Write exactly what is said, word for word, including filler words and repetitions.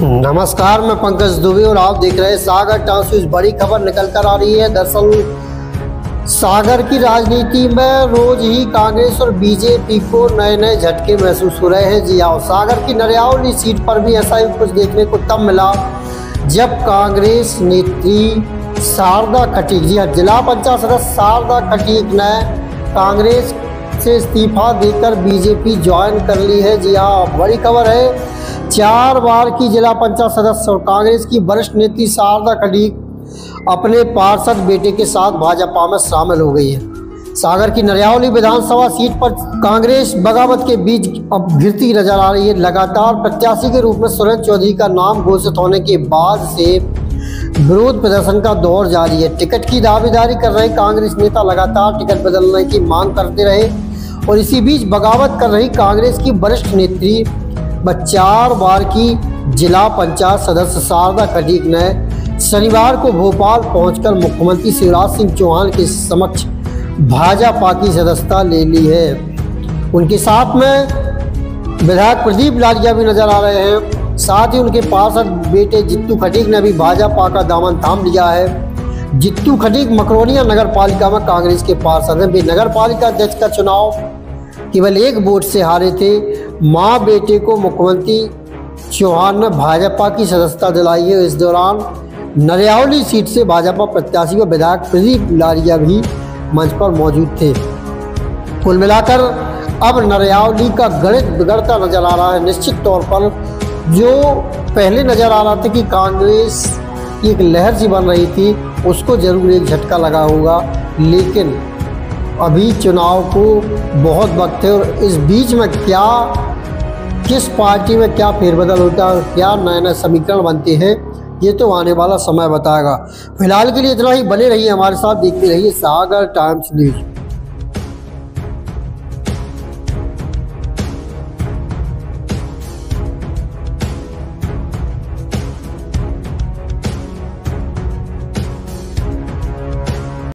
नमस्कार, मैं पंकज दुबे और आप देख रहे हैं सागर टाइम्स। इस बड़ी खबर निकल कर आ रही है। दरअसल सागर की राजनीति में रोज ही कांग्रेस और बीजेपी को नए नए झटके महसूस हो रहे हैं। जी हाँ, सागर की नरियावली सीट पर भी ऐसा ही कुछ देखने को तब मिला जब कांग्रेस नेत्री शारदा खटीक, जी हाँ, जिला पंचायत सदस्य शारदा खटीक ने कांग्रेस से इस्तीफा देकर बीजेपी ज्वाइन कर ली है। जी हाँ, बड़ी खबर है। चार बार की जिला पंचायत सदस्य और कांग्रेस की वरिष्ठ नेत्री शारदा खटीक अपने पार्षद बेटे के साथ भाजपा में शामिल हो गई है। सागर की नरियावली विधानसभा सीट पर कांग्रेस बगावत के बीच अब घिरती नजर आ रही है। लगातार प्रत्याशी के रूप में सुरेंद्र चौधरी का नाम घोषित होने के बाद से विरोध प्रदर्शन का दौर जारी है। टिकट की दावेदारी कर रहे कांग्रेस नेता लगातार टिकट बदलने की मांग करते रहे और इसी बीच बगावत कर रही कांग्रेस की वरिष्ठ नेत्री व चार बार की जिला पंचायत सदस्य शारदा खटीक ने शनिवार को भोपाल पहुंचकर मुख्यमंत्री शिवराज सिंह चौहान के समक्ष भाजपा की सदस्यता ले ली है। उनके साथ में विधायक प्रदीप लालिया भी नजर आ रहे हैं। साथ ही उनके पार्षद बेटे जित्तू खटीक ने भी भाजपा का दामन थाम लिया है। जित्तू खटीक मकरोनिया नगर पालिका में कांग्रेस के पार्षद हैं। वे नगर पालिका अध्यक्ष का चुनाव केवल एक वोट से हारे थे। मां बेटे को मुख्यमंत्री चौहान ने भाजपा की सदस्यता दिलाई है। इस दौरान नरियावली सीट से भाजपा प्रत्याशी व विधायक प्रदीप लालिया भी मंच पर मौजूद थे। कुल मिलाकर अब नरियावली का गणित बिगड़ता नजर आ रहा है। निश्चित तौर पर जो पहले नजर आ रहा था कि कांग्रेस की एक लहर सी बन रही थी, उसको जरूर एक झटका लगा होगा, लेकिन अभी चुनाव को बहुत वक्त है और इस बीच में क्या किस पार्टी में क्या फेरबदल होता है और क्या नए नए समीकरण बनते हैं, ये तो आने वाला समय बताएगा। फिलहाल के लिए इतना ही। बने रहिए हमारे साथ, देखते रहिए सागर टाइम्स न्यूज़।